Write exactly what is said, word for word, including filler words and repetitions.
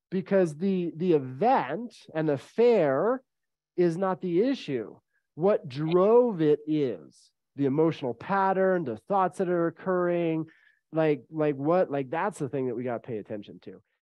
because the, the event and the fair is not the issue. What drove it is the emotional pattern, the thoughts that are occurring, like, like what, like that's the thing that we got to pay attention to.